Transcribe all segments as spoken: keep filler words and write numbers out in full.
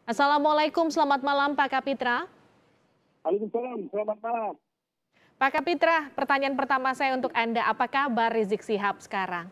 Assalamualaikum, selamat malam Pak Kapitra. Waalaikumsalam, selamat malam. Pak Kapitra, pertanyaan pertama saya untuk Anda, apa kabar Rizik Sihab sekarang?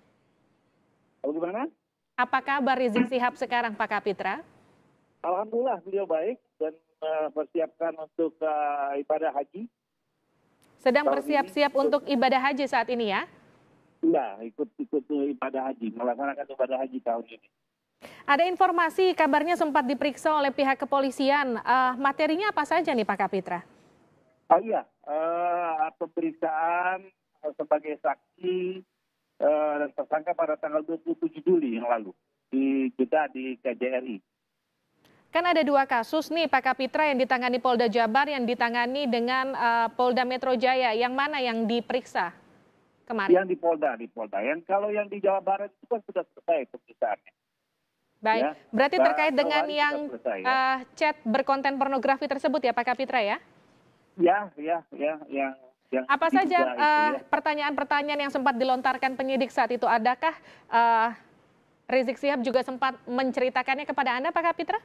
Bagaimana? Apa kabar Rizik Sihab sekarang Pak Kapitra? Alhamdulillah beliau baik dan uh, persiapkan untuk uh, ibadah haji. Sedang Tahun bersiap-siap ini, untuk ibadah haji saat ini ya? Iya, ikut-ikut ibadah haji, melaksanakan ibadah haji tahun ini. Ada informasi kabarnya sempat diperiksa oleh pihak kepolisian. Uh, materinya apa saja nih Pak Kapitra? Oh iya, uh, pemeriksaan uh, sebagai saksi uh, dan tersangka pada tanggal dua puluh tujuh Juli yang lalu di kita di K J R I. Kan ada dua kasus nih Pak Kapitra yang ditangani Polda Jabar, yang ditangani dengan uh, Polda Metro Jaya. Yang mana yang diperiksa kemarin? Yang di Polda, di Polda. Yang kalau yang di Jawa Barat itu kan sudah selesai pemeriksaannya. Baik, Ya, berarti dan terkait dengan kemarin yang sudah selesai, ya. uh, chat berkonten pornografi tersebut ya Pak Kapitra ya? Ya, ya, ya, yang yang Apa diduga saja itu, uh, ya. pertanyaan-pertanyaan yang sempat dilontarkan penyidik saat itu? Adakah uh, Rizik Sihab juga sempat menceritakannya kepada Anda Pak Kapitra?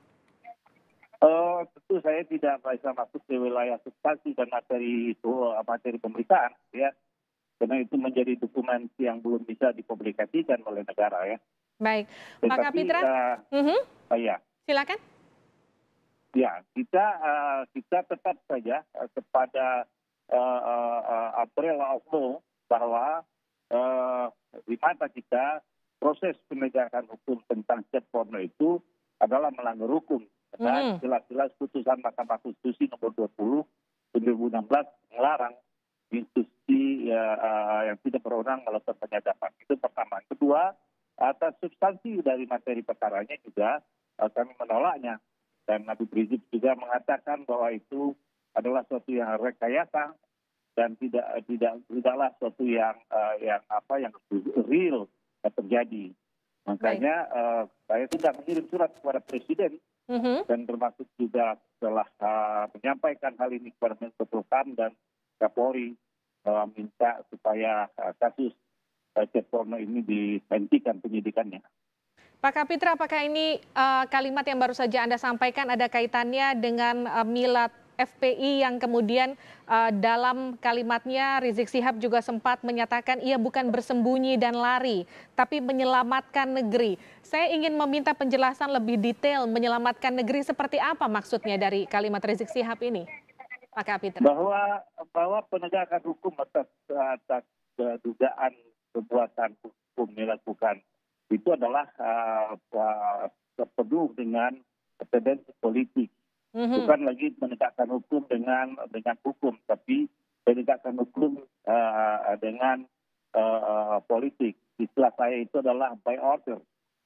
Uh, tentu saya tidak bisa masuk ke wilayah substansi dan materi itu, uh, materi pemeriksaan, ya, karena itu menjadi dokumen yang belum bisa dipublikasikan oleh negara, ya. Baik, Pak Tetapi, Kapitra, uh, Mhm. uh, ya, silakan. ya, kita uh, kita tetap saja uh, kepada uh, uh, uh, umbrella of law bahwa uh, di mata kita proses penegakan hukum tentang chat porno itu adalah melanggar hukum. Dan Mhm. jelas-jelas putusan Mahkamah Konstitusi nomor dua puluh tahun dua ribu enam belas melarang institusi ya, uh, yang tidak berwenang melakukan penyadapan. Itu pertama. Kedua, atas substansi dari materi perkaranya juga uh, kami menolaknya. Dan Habib Rizik juga mengatakan bahwa itu adalah suatu yang rekayasa dan tidak tidak tidaklah suatu yang uh, yang apa yang real yang terjadi. Makanya uh, saya sudah mengirim surat kepada Presiden Mhm. dan termasuk juga setelah uh, menyampaikan hal ini kepada Menko Polhukam dan Kapolri uh, minta supaya uh, kasus uh, chat porno ini dihentikan penyidikannya. Pak Kapitra, apakah ini uh, kalimat yang baru saja Anda sampaikan ada kaitannya dengan uh, milad F P I yang kemudian uh, dalam kalimatnya Rizik Sihab juga sempat menyatakan ia bukan bersembunyi dan lari, tapi menyelamatkan negeri. Saya ingin meminta penjelasan lebih detail, menyelamatkan negeri seperti apa maksudnya dari kalimat Rizik Sihab ini, Pak Kapitra? Bahwa bahwa penegakan hukum atas atas uh, dugaan perbuatan hukum dilakukan itu adalah uh, uh, penuh dengan tendensi politik. Mhm. Bukan lagi menegakkan hukum dengan dengan hukum, tapi menegakkan hukum uh, dengan uh, politik. Istilah saya itu adalah by order.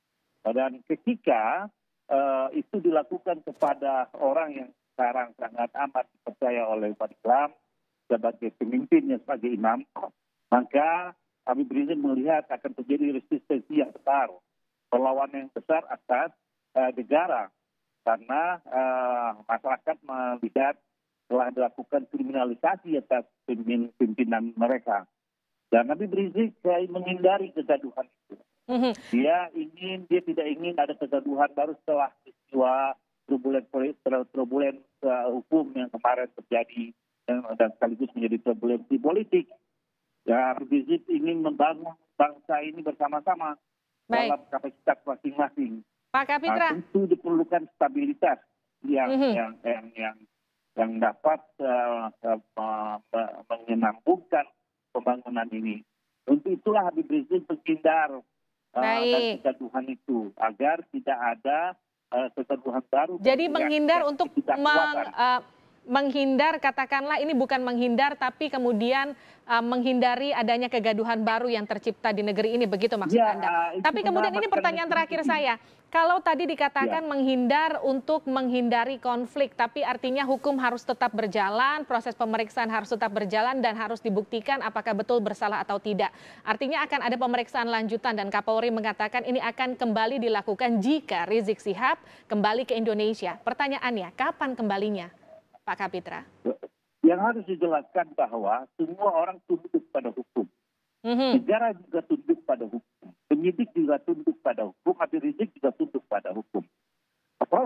Dan ketika uh, itu dilakukan kepada orang yang sekarang sangat amat dipercaya oleh umat Islam sebagai pemimpinnya, sebagai imam, maka Habib Rizik melihat akan terjadi resistensi yang besar, perlawanan yang besar atas uh, negara. Karena uh, masyarakat melihat telah dilakukan kriminalisasi atas pimpinan mereka. Dan Habib Rizik menghindari kegaduhan itu. Mhm. Dia ingin, dia tidak ingin ada kegaduhan baru setelah peristiwa turbulen turbulen uh, hukum yang kemarin terjadi dan, dan sekaligus menjadi turbulensi politik. Ya, Habib Rizik ingin membangun bangsa ini bersama-sama dalam kapasitas masing-masing. Pak Kapitra, Nah, tentu diperlukan stabilitas yang Mhm. yang yang yang yang dapat uh, uh, menyenambungkan pembangunan ini. Untuk itulah Habib Rizik menghindar uh, dari baik. kegaduhan itu agar tidak ada uh, kegaduhan baru. Jadi yang- menghindar yang untuk tidak meng, kuatkan. uh, menghindar, katakanlah ini bukan menghindar, tapi kemudian uh, menghindari adanya kegaduhan baru yang tercipta di negeri ini, begitu maksud Ya, Anda. uh, itu Tapi kemudian ini menyelamatkan pertanyaan negeri terakhir ini. saya. Kalau tadi dikatakan Ya. menghindar untuk menghindari konflik, tapi artinya hukum harus tetap berjalan, proses pemeriksaan harus tetap berjalan dan harus dibuktikan apakah betul bersalah atau tidak. Artinya akan ada pemeriksaan lanjutan dan Kapolri mengatakan ini akan kembali dilakukan jika Rizik Sihab kembali ke Indonesia. Pertanyaannya, kapan kembalinya, Pak Kapitra? Yang harus dijelaskan bahwa semua orang tunduk pada hukum. Mhm. Negara juga tunduk pada hukum. Penyidik juga tunduk pada hukum. Habib Rizik juga tunduk pada hukum.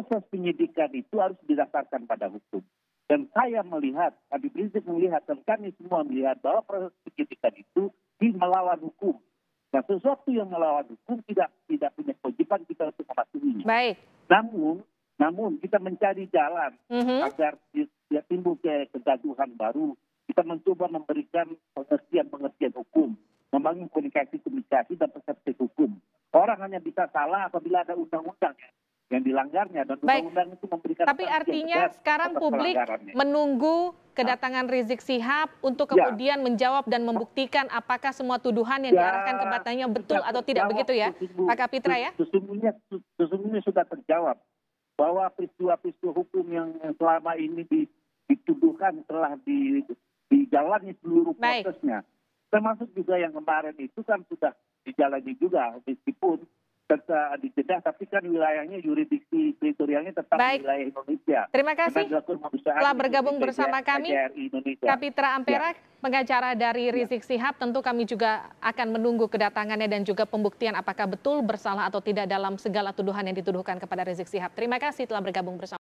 proses penyidikan itu harus didasarkan pada hukum. Dan saya melihat, Habib Rizik melihat, dan kami semua melihat bahwa proses penyidikan itu di melawan hukum. Nah, sesuatu yang melawan hukum tidak tidak punya kewajiban kita untuk mematuhinya. Baik. Namun, namun kita mencari jalan Mm-hmm. agar tidak timbul ke kegaduhan baru. Kita mencoba memberikan pengertian-pengertian hukum, membangun komunikasi-komunikasi dan persepsi hukum. Orang hanya bisa salah apabila ada undang-undang yang dilanggarnya, dan Baik. undang-undang itu memberikan Tapi sanksi yang artinya tegas sekarang atas publik pelanggarannya. menunggu kedatangan Rizik Sihab untuk Ya. kemudian menjawab dan membuktikan apakah semua tuduhan yang Ya, diarahkan kepadanya betul sudah atau tidak, terjawab, begitu ya, sesungguh- Pak Kapitra ya? Sesungguhnya, sesungguhnya sudah terjawab bahwa peristiwa-peristiwa hukum yang selama ini di- dituduhkan telah di, dijalani seluruh Baik. prosesnya. Termasuk juga yang kemarin itu kan sudah dijalani juga, meskipun tetap dijedah, tapi kan wilayahnya yurisdiksi teritorialnya tetap Baik. di wilayah Indonesia. Terima kasih Karena dilakukan pemeriksaan telah di bergabung K J R bersama kami. K J R I Indonesia. Kapitra Ampera, pengacara dari Rizik Sihab. Tentu kami juga akan menunggu kedatangannya dan juga pembuktian apakah betul bersalah atau tidak dalam segala tuduhan yang dituduhkan kepada Rizik Sihab. Terima kasih telah bergabung bersama